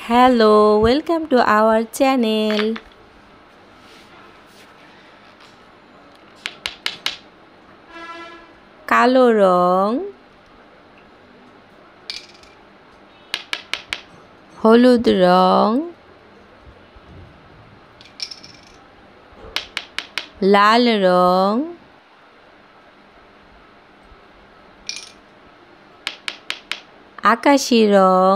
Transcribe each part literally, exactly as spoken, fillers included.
Hello, welcome to our channel. কালো রং, হলুদ রং, লাল রং, আকাশী রং,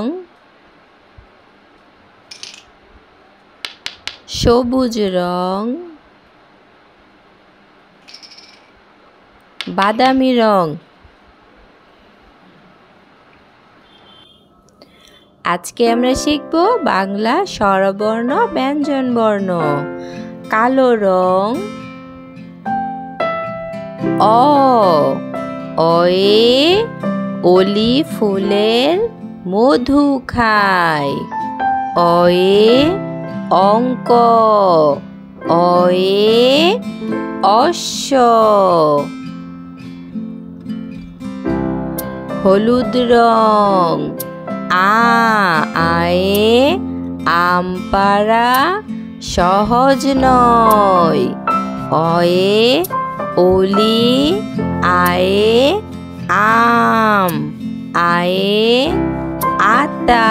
সবুজ রং, বাদামি রং। আজকে আমরা শিখব বাংলা স্বরবর্ণ ব্যঞ্জন বর্ণ। কালো রং অ, অয়ে অলি ফুলের মধু খায়। অয়ে অঙ্ক, অয়ে অশ্ব। হলুদ রং আ, আয়ে আম পাড়া সহজ নয়। অয়ে অলি, আয়ে আম, আয়ে আতা।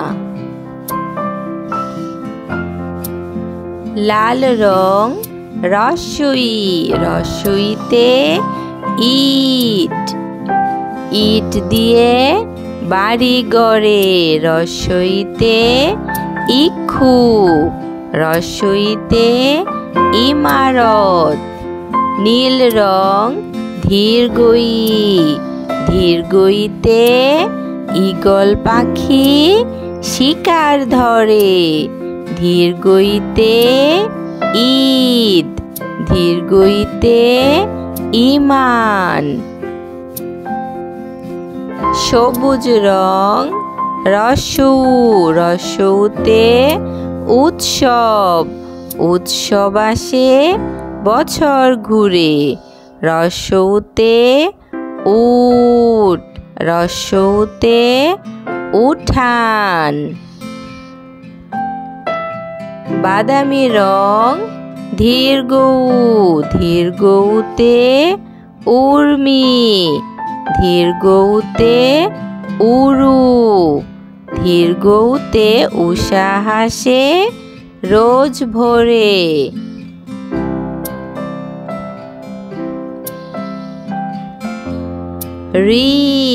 লাল রং রস্বই, রস্বইতে ইট, ইট দিয়ে বাড়ি গড়ে। রস্বইতে ইক্ষু, রস্বইতে ইমারত। নীল রং ধীরগই, ধীরগইতে ঈগল পাখি শিকার ধরে। ধীরগইতে ঈদ, ধীরগইতে ঈমান। সবুজ রং রস্যু, রস্যুতে উৎসব, উৎসব আসে বছর ঘুরে। রস্যুতে উট, রস্যুতে উঠান। বাদামি রং ধীরগৌ, ধীরগৌতে উর্মি, ধীরগৌতে উরু। ধীরগৌতে উষা হাসে রোজ ভোরে। রি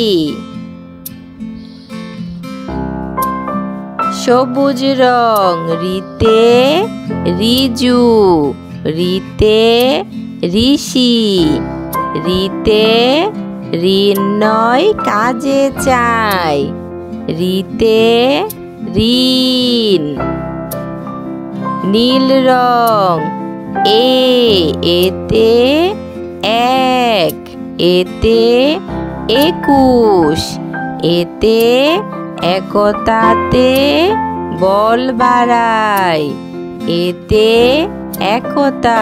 সবুজ রং রিতে রিজু, রিতে ঋষি। রিতে ঋণ নয় কাজে চাই। রিতে ঋণ। নীল রং এ, এতে এক, এতে একুশ। এতে একতাতে বল বাড়ায়। এতে একতা।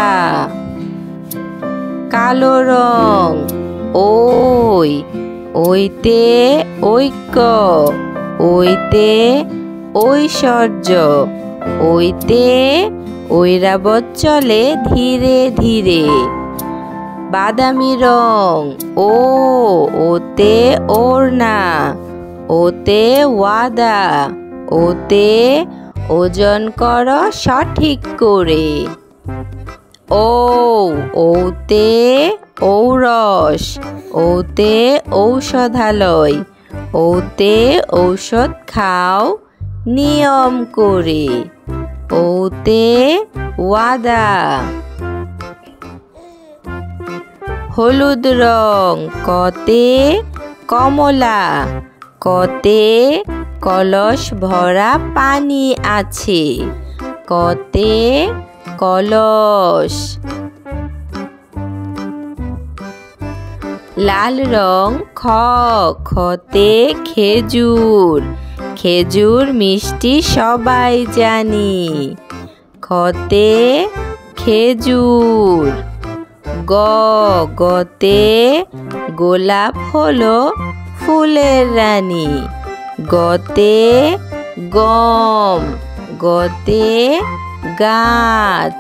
কালো রং ওই, ওইতে ঐক্য, ওইতে ঐশ্বর্য। ওইতে ঐরাবত চলে ধীরে ধীরে। বাদামি রং ও, ওতে ওড়না, ওতে ওয়াদা। ওতে ওজন কর সঠিক করে। ও, ওতে ঔরস, ওতে ঔষধালয়। ওতে ঔষধ খাও নিয়ম করে। ওতে ওয়াদা। হলুদ রং কতে কমলা, কতে কলস ভরা পানি আছে। কতে কলস। লাল রং খ, খতে খেজুর, খেজুর মিষ্টি সবাই জানি। খতে খেজুর। গ, গতে গোলাপ হলো ফুলের রানী। গতে গম, গতে গাছ।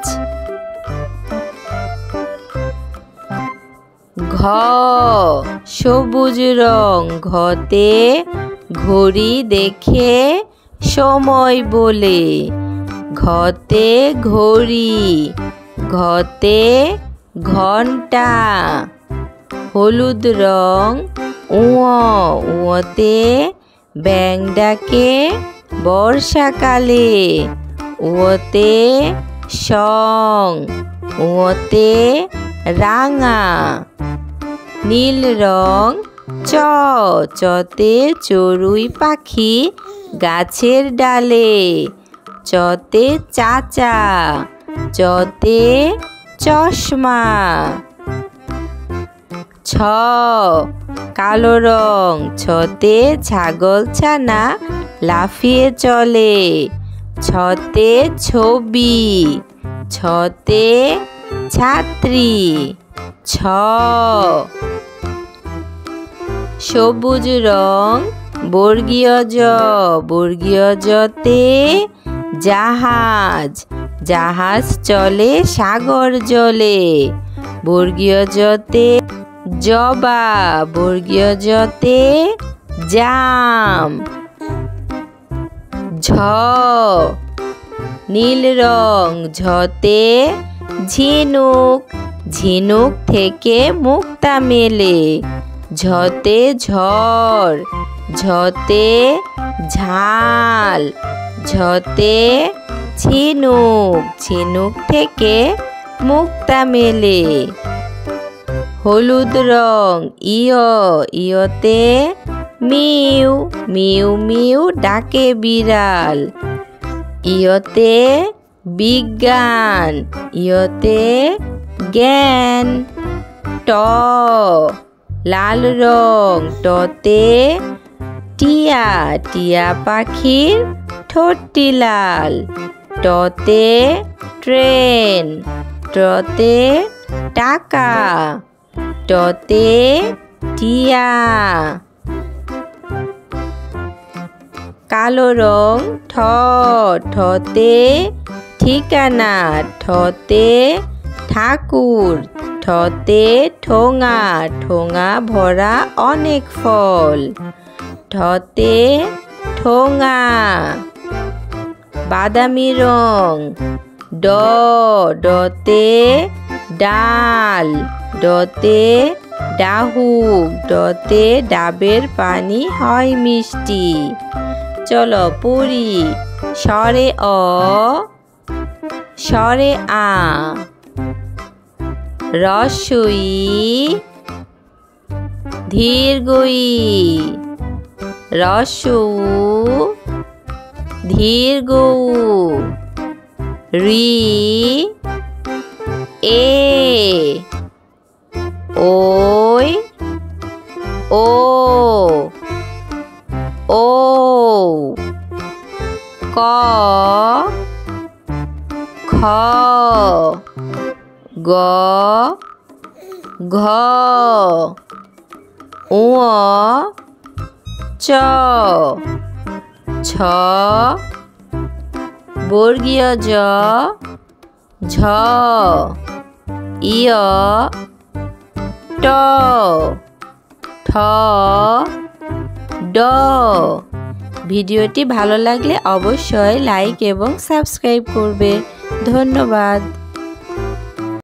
ঘ, সবুজ রং, ঘতে ঘড়ি দেখে সময় বলে। ঘতে ঘড়ি, ঘতে ঘন্টা। হলুদ রং, উঁ, উঁতে ব্যাঙ ডাকে বর্ষাকালে। উঁতে সং, উঁতে রাঙা। নীল রং, চ, চতে চড়ুই পাখি গাছের ডালে। চতে চাচা, চতে চশমা। ছ, কালো রং, ছতে ছাগল ছানা লাফিয়ে চলে। ছতে ছবি, ছতে ছাত্রী। ছ, সবুজ রং, বর্গীয় জ, বর্গীয় জতে জাহাজ, জাহাজ চলে সাগর জলে। বর্গীয় জতে জবা, বর্গীয় জতে জাম। ঝ, নীল রং, ঝতে ঝিনুক, ঝিনুক থেকে মুক্তা মেলে। ঝতে ঝড়, ঝতে ঝাল, ঝতে ঝিনুক, ঝিনুক থেকে মুক্তা মেলে। হলুদ রং, ইয়, ইয়তে মিউ, মিউ মিউ ডাকে বিড়াল। ইয়তে বিজ্ঞান, ইয়তে জ্ঞান। ট, লাল রং, টতে টিয়া, টিয়া পাখির ঠোঁটটি লাল। টতে ট্রেন, টতে টাকা। টতে টিয়া। কালো রং, ঠ, ঠতে ঠিকানা, ঠতে ঠাকুর। ঠতে ঠোঙা, ঠোঙা ভরা অনেক ফল। ঠতে ঠোঙা। বাদামি রং, ড, ডতে ডাল, ডতে ডাহুক, ডতে ডাবের পানি হয় মিষ্টি। চলো পড়ি। স্বরে অ, স্বরে আ, রস্বই, দীর্ঘই, রস্বউ, দীর্ঘউ, রি, এ, ওই, ও, ও, ক, খ, গ, ঘ, ঙ, চ, ছ, বর্গীয় জ, ঝ, ইয়, ট, ঠ, ড। ভিডিওটি ভালো লাগলে অবশ্যই লাইক এবং সাবস্ক্রাইব করবে। ধন্যবাদ।